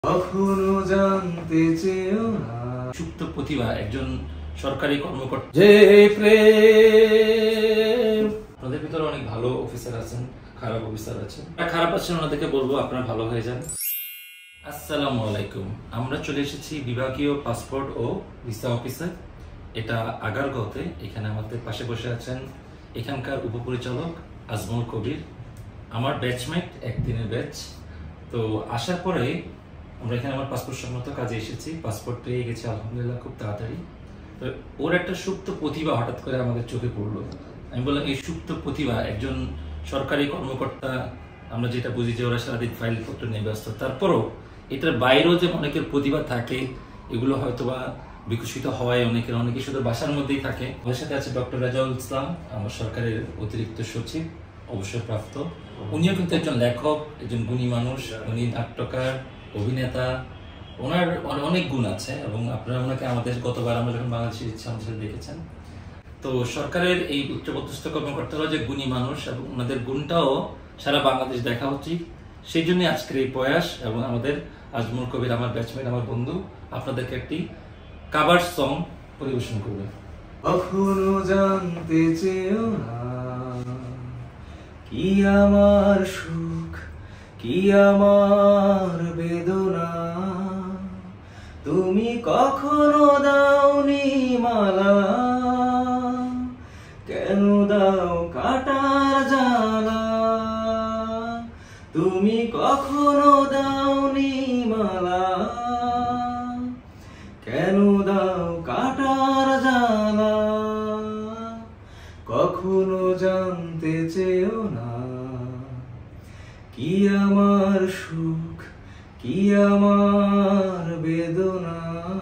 কখনো জানতে চেয়েও না সুপ্ত প্রতিভা একজন সরকারি কর্মকর্তা যে প্রেম। আপনাদের ভিতরে অনেক ভালো অফিসার আছেন, খারাপ অফিসার আছেন। খারাপ আছেন ওনাদেরকে বলবো আপনারা ভালো হয়ে যান। আসসালামু আলাইকুম। আমরা চলে এসেছি বিভাগীয় পাসপোর্ট ও ভিসা অফিসে, এটা আগারগাঁওতে। এখানে আমাদের পাশে বসে আছেন এখানকার উপপরিচালক আজমল কবির, আমার ব্যাচমেট, একদিনের ব্যাচ। তো আসার পরে আমরা এখানে আমার পাসপোর্ট সংক্রান্ত কাজে এসেছি, পাসপোর্ট পেয়ে গেছি আলহামদুলিল্লাহ খুব তাড়াতাড়ি। তো ওর একটা সুপ্ত প্রতিভা হঠাৎ করে আমাদের চোখে পড়লো। আমি বললাম এই সুপ্ত প্রতিভা একজন সরকারি কর্মকর্তা, আমরা যেটা বুঝি যে ওরা সারাদিন ফাইলপত্র নিয়ে ব্যস্ত, তারপরও এটার বাইরেও যে অনেকের প্রতিভা থাকে, এগুলো হয়তোবা বিকশিত হয় অনেকে শুধু বাসার মধ্যেই থাকে। ওর সাথে আছে ডক্টর রাজাউল ইসলাম, আমার সরকারের অতিরিক্ত সচিব, অবসরপ্রাপ্ত। উনিও কিন্তু একজন লেখক, একজন গুণী মানুষ, উনি নাট্যকার, অভিনেতা, ওনার অনেক গুণ আছে এবং আপনারা ওনাকে আমাদের গতবার আমরা যখন বাংলাদেশের ইচ্ছা আমাদের দেখেছেন। তো সরকারের এই উচ্চপদস্থ কর্মকর্তারা যে গুণী মানুষ এবং ওনাদের গুণটাও সারা বাংলাদেশ দেখা উচিত, সেই জন্য আজকের এই প্রয়াস। এবং আমাদের আজমল কবির, আমার ব্যাচমেট, আমার বন্ধু, আপনাদেরকে একটি কাভার সং পরিবেশন করবে। কখনো জানতে চেয়েও না কি আমার সুখ, কি আমার বেদনা, তুমি কখনো দাওনি মালা, কেন দাও কাটার জ্বালা, তুমি কখনো দাওনি মালা, কেন দাও কাটার জ্বালা, কখনো জানতে চেয়েও না কি আমার সুখ, কি আমার বেদনা।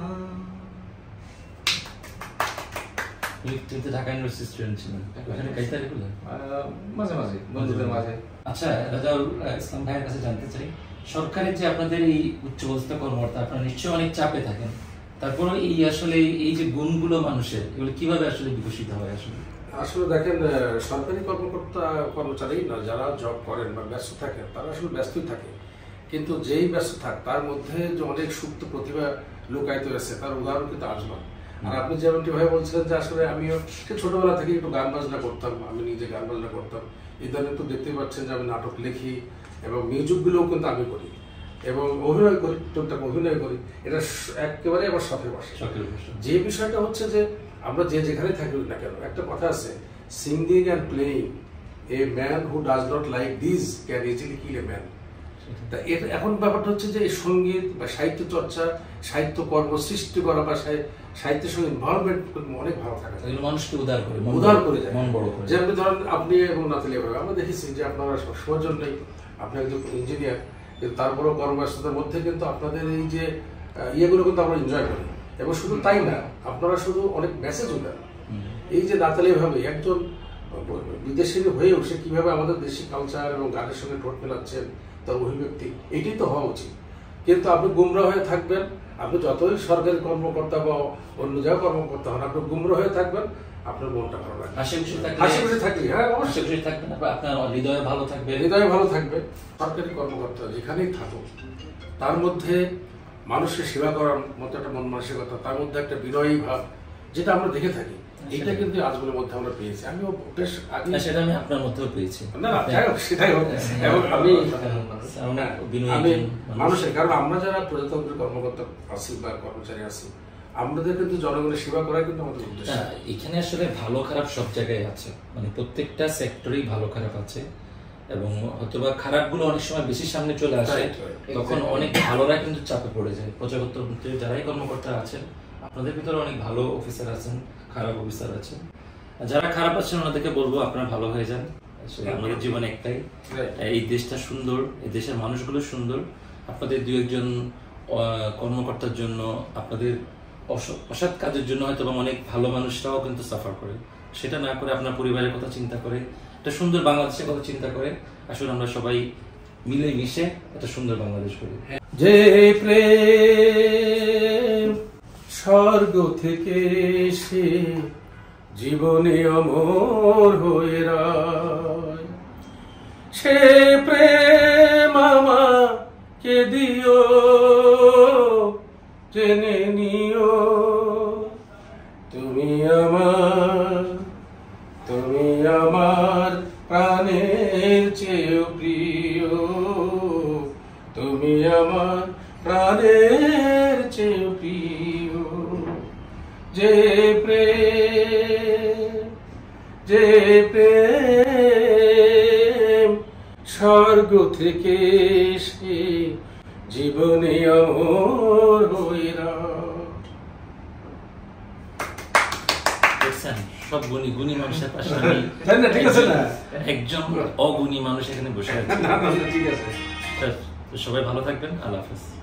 ঢাকা ইউনিভার্সিটি স্টুডেন্ট ছিলেন, ওখানে গাইতে রেগুলার মাঝে মাঝে বন্ধুদের মাঝে। আচ্ছা, রাজাউল ইসলাম ভাইয়ের কাছে জানতে চাই, সরকারের যে আপনাদের এই উচ্চপদস্থ কর্মকর্তা, আপনারা নিশ্চয়ই অনেক চাপে থাকেন, তারপরে এই আসলে এই যে গুণগুলো মানুষের, এগুলো কিভাবে আসলে বিকশিত হয়? আসলে দেখেন, সরকারি কর্মকর্তা কর্মচারী না যারা জব করেন বা ব্যস্ত থাকেন, তারা আসলে ব্যস্তই থাকে, কিন্তু যেই ব্যস্ত থাক তার মধ্যে যে অনেক সুপ্ত প্রতিভা লুকায়িত রয়েছে, তার উদাহরণ কিন্তু আজমল। আর আপনি যেমনটি ভাবে বলছিলেন যে আসলে আমিও ছোটবেলা থেকে একটু গান বাজনা করতাম, আমি নিজে গান বাজনা করতাম। ইদানিং তো দেখতেই পাচ্ছেন যে আমি নাটক লিখি এবং মিউজিকগুলোও কিন্তু আমি করি এবং অভিনয় করি, টুকটাক অভিনয় করি। এটা একেবারে আমার শখের বসে। যে বিষয়টা হচ্ছে যে আমরা যে যেখানে থাকি না কেন, একটা কথা আছে, singing and playing, a man who does not like this can easily kill a man. তা এখন ব্যাপারটা হচ্ছে যে এই সঙ্গীত বা সাহিত্য চর্চা, সাহিত্য কর্ম সৃষ্টি করা বা সাহিত্যের সঙ্গে ইনভলভমেন্ট অনেক ভালো থাকে, মানুষকে উদার করে যায়, মন বড় করে। যেমন ধরেন আপনি এবং নাতালি ভাবে আমরা দেখেছি যে আপনারা সবসময়ের জন্যই, আপনি একজন ইঞ্জিনিয়ার, কিন্তু তারপরেও কর্মব্যস্ততার মধ্যে কিন্তু আপনাদের এই যে ইয়েগুলো কিন্তু আমরা এনজয় করি। এবং শুধু তাই না, আপনারা শুধু অনেক মেসেজও দেন। এই যে নাতালি ভাবে একজন বিদেশি হয়েও সে কিভাবে আমাদের দেশি কালচার এবং গানের সঙ্গে ঠোঁট মেলাচ্ছেন, তার অভিব্যক্তি, এটাই তো হওয়া উচিত। কিন্তু আপনি গুমরা হয়ে থাকবেন, আপনি যতই সরকারি কর্মকর্তা বা অন্য জায়গায় কর্মকর্তা হন, আপনি গুমরা হয়ে থাকবেন, আপনার মনটা ভালো লাগবে, হাসি খুশি থাকলে, হ্যাঁ অবশ্যই থাকবেন, আপনার হৃদয়ে ভালো থাকবে, সরকারি কর্মকর্তা যেখানেই থাকুক তার মধ্যে মানুষের সেবা করার মতো একটা মন মানসিকতা, তার মধ্যে একটা বিনয়ী ভাব, যেটা আমরা দেখে থাকি, এটা কিন্তু আজমলের মধ্যে আমরা পেয়েছি। আমিও বেশ আগে সেটা আমি আপনার মধ্যেও পেয়েছি। না যাই হোক, সেটাই হোক। এবং আমি মানুষের, কারণ আমরা যারা প্রজাতন্ত্রের কর্মকর্তা আছি বা কর্মচারী আছি, আমাদের কিন্তু জনগণের সেবা করাই কিন্তু আমাদের উদ্দেশ্য। এখানে আসলে ভালো খারাপ সব জায়গায় আছে, মানে প্রত্যেকটা সেক্টরেই ভালো খারাপ আছে এবং হয়তোবা খারাপগুলো অনেক সময় বেশি সামনে চলে আসে, তখন অনেক ভালোরা কিন্তু চাপে পড়ে যায়। প্রজাতন্ত্রের যারাই কর্মকর্তা আছেন, আপনাদের ভিতরে অনেক ভালো অফিসার আছেন, খারাপ অফিসার আছেন। যারা খারাপ আছেন ওনাদেরকে বলবো আপনারা ভালো হয়ে যান। আমাদের জীবন একটাই, এই দেশটা সুন্দর, এই দেশের মানুষগুলো সুন্দর। আপনাদের দু একজন কর্মকর্তার জন্য, আপনাদের অসৎ কাজের জন্য হয়তো অনেক ভালো মানুষরাও কিন্তু সাফার করে। সেটা না করে আপনার পরিবারের কথা চিন্তা করে, একটা সুন্দর বাংলাদেশের কথা চিন্তা করে আসলে আমরা সবাই মিলে মিশে একটা সুন্দর বাংলাদেশ করি। যে প্রেম স্বর্গ থেকে এসে জীবনে অমর হয়ে রয়, সে প্রেম আমাকে দিও। জেনে নিও তুমি আমার প্রাণের চেয়েও প্রিয়, তুমি আমার প্রাণের চেয়েও প্রিয়। যে প্রেম স্বর্গ থেকে এসে জীবনে অমর হয়ে দেখছেন, সব গুণী মানুষের পাশে ঠিক আছে না? একজন অগুণী মানুষ এখানে বসে আছে। ঠিক আছে। তো সবাই ভালো থাকবেন, আল্লাহ হাফেজ।